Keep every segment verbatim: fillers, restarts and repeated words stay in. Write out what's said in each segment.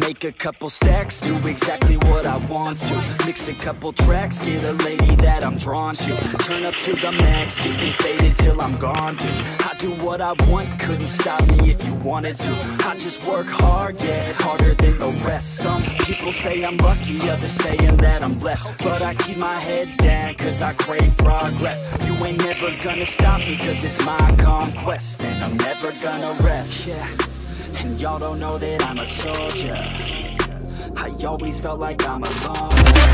make a couple stacks, do exactly what I want to. Mix a couple tracks, get a lady that I'm drawn to. Turn up to the max, get me faded till I'm gone, dude. I do what I want, couldn't stop me if you wanted to. I just work hard, yeah, harder than the rest. Some people say I'm lucky, others saying that I'm blessed. But I keep my head down, cause I crave progress. You ain't never gonna stop me, cause it's my conquest. And I'm never gonna rest, yeah. And y'all don't know that I'm a soldier. I always felt like I'm alone.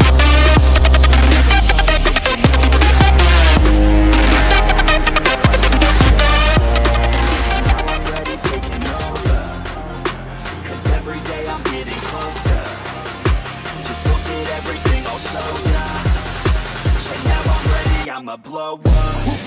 Now I'm ready taking over, cause every day I'm getting closer. Just look at everything I'll show ya. And now I'm ready, I'ma blow up.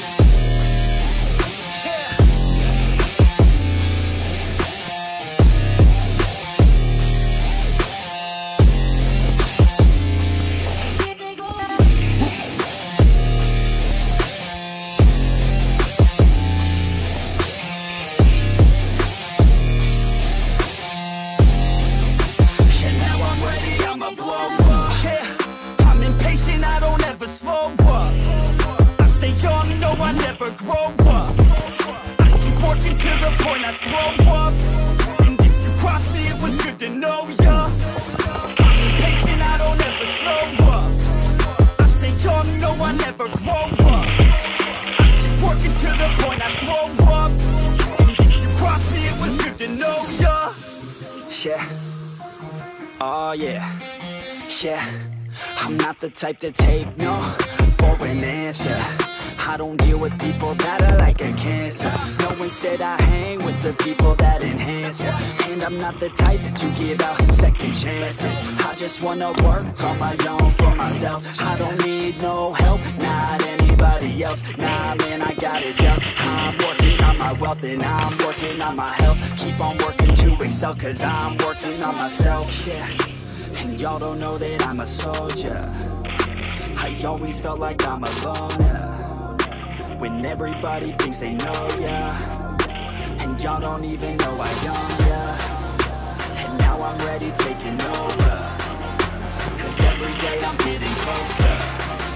Grow up, I keep working to the point I throw up. And if you cross me, it was good to know ya. I'm impatient, I don't ever slow up. I stay young, no, I never grow up. I keep working to the point I throw up. And if you cross me, it was good to know ya. Yeah, oh yeah, yeah. I'm not the type to take no for an answer. I don't deal with people that are like a cancer. No, instead I hang with the people that enhance ya. And I'm not the type to give out second chances. I just wanna work on my own for myself. I don't need no help, not anybody else. Nah, man, I got it dealt. I'm working on my wealth and I'm working on my health. Keep on working to excel, cause I'm working on myself, yeah. And y'all don't know that I'm a soldier. I always felt like I'm alone, yeah. When everybody thinks they know ya, and y'all don't even know I own ya. And now I'm ready taking over, cause every day I'm getting closer.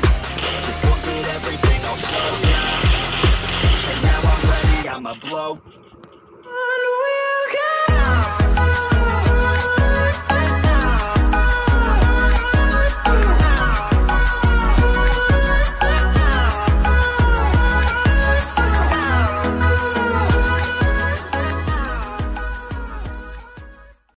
Just look at everything I'll show ya. And now I'm ready, I'ma blow